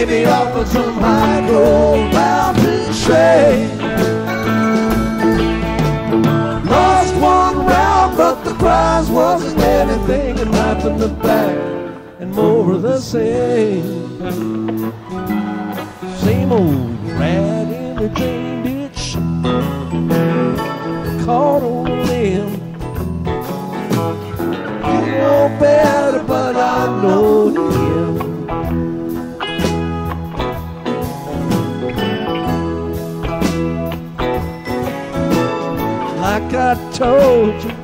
maybe offer some hydro mountain shade. Lost one round, but the prize wasn't anything, and life in the back and more of the same. Same old rat in the drain ditch, caught on a limb. You know better, but I know him. Like I told you,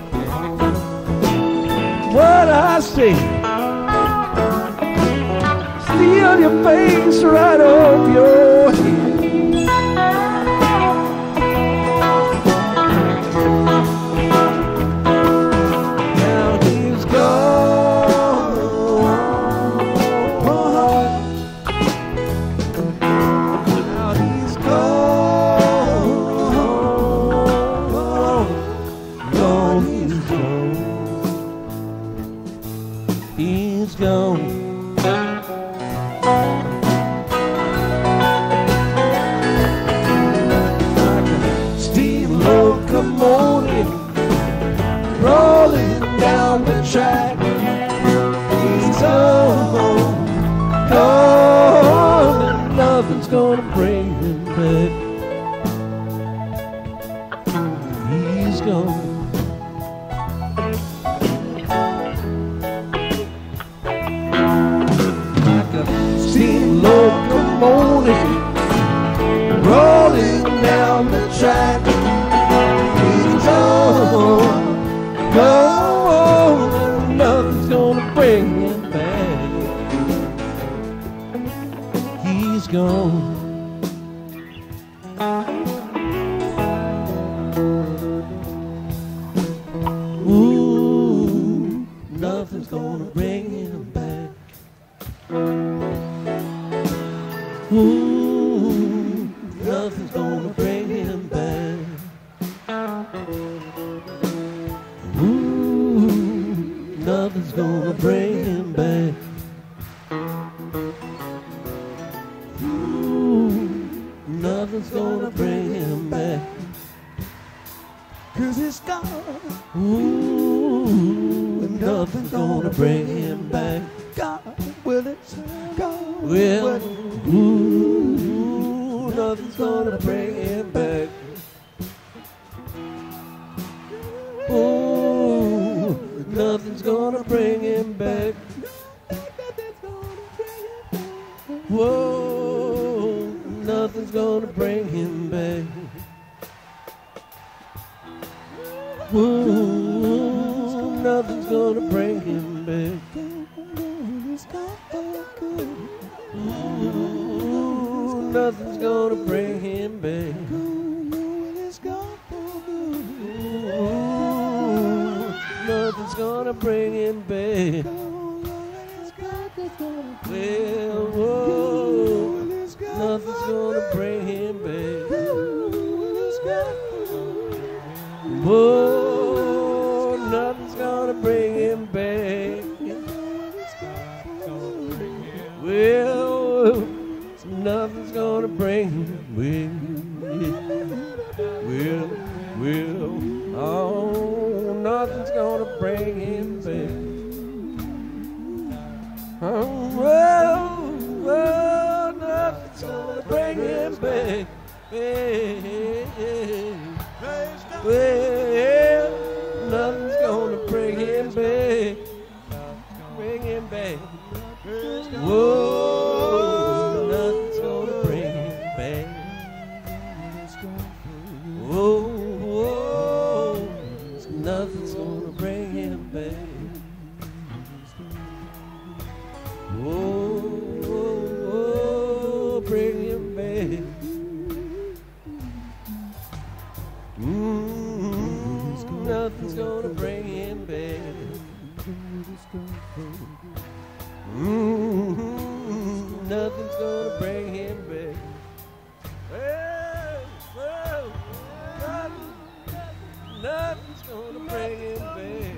what I say, steal your face right off your head. Now he's gone. Now he's gone. No, he's gone. He's gone. Locomotive rolling down the track. He's gone, gone, and nothing's gonna bring him back. He's gone. Like a steam locomotive rolling down the track. Gone, nothing's gonna bring him back. He's gone. Ooh, nothing's gonna bring him back. Ooh, nothing's gonna bring him back. Nothing's gonna bring him back. Ooh, nothing's gonna bring him back. 'Cause he's gone. Ooh, nothing's gonna bring him back. God, will it? God, well, ooh, nothing's gonna bring him back. Ooh, nothing's gonna bring him back. Whoa, nothing's gonna bring him back. Whoa, nothing's gonna bring him back. Ooh, nothing's gonna bring him back. Nothing's gonna bring him back. Well, whoa, nothing's gonna bring him back. Whoa, nothing's gonna bring him back. Well, nothing's gonna bring him back. Well, oh, nothing's gonna bring him back. Oh, well, nothing's gonna bring him back. Well, nothing's gonna bring him back. Bring him back. Whoa, nothing's gonna bring him back. Whoa, nothing's gonna bring him back. Whoa, bring him back. Nothing's gonna bring him back. Nothing's gonna bring him back. Well, nothing's gonna bring him back.